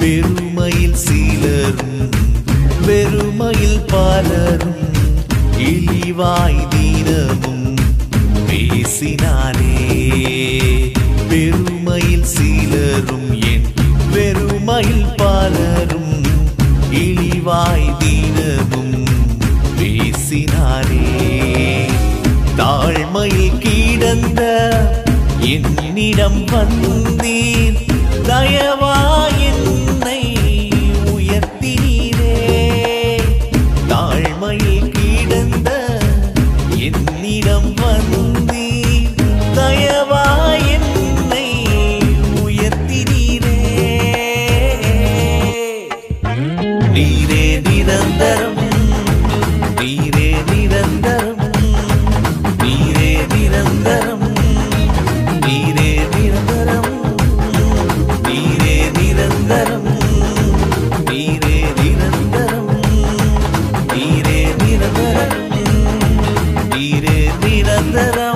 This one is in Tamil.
பெருமையில் சிலரும் வெறுமையில் பலரும் இழிவாய் தினமும் பேசினாரே. பெருமையில் சிலரும் என் வெறுமையில் பலரும் இழிவாய் தினமும் பேசினாரே. தாழ்மையில் கிடந்த என்னிடம் வந்தீர், தயவாய் என்னை உயர்த்தினீரே. தாழ்மையில் கிடந்த என்னிடம் வந்தீர், தயவாய் என்னை உயர்த்தினீரே. நீரே நிரந்தரம், நீரே நிரந்தரம், நீரே நிரந்தரம், நீரே நிரந்தரம், நீரே நிரந்தரம், நீரே நிரந்தரம், நீரே நிரந்தரம், நீரே நிரந்தரம்.